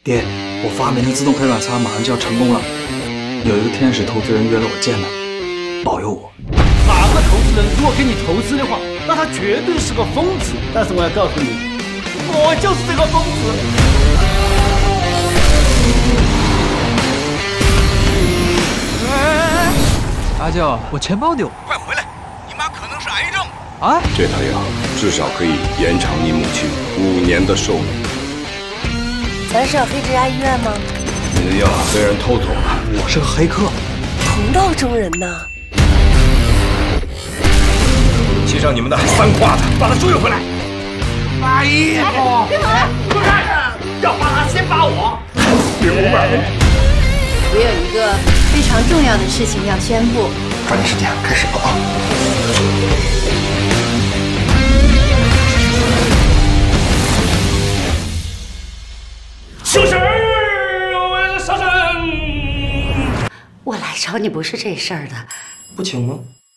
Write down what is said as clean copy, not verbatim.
爹，我发明的自动排卵擦马上就要成功了，有一个天使投资人约了我见他，保佑我。 哪个投资人如果给你投资的话，那他绝对是个疯子。但是我要告诉你，我就是这个疯子。 阿娇，我钱包丢， 快回来！你妈可能是癌症啊！ 这套药至少可以延长你母亲5年的寿命。 咱是要黑这家医院吗？ 你的药被人偷走了， 我是个黑客， 同道中人呐！ 系上你们的3胯子，把他追回来！ 阿姨，别跑！不看，要罚他先罚我。 明白了。 我有一个非常重要的事情要宣布。 抓紧时间，开始吧啊！ 小婶儿，我小婶。 我来找你不是这事儿的， 不请吗？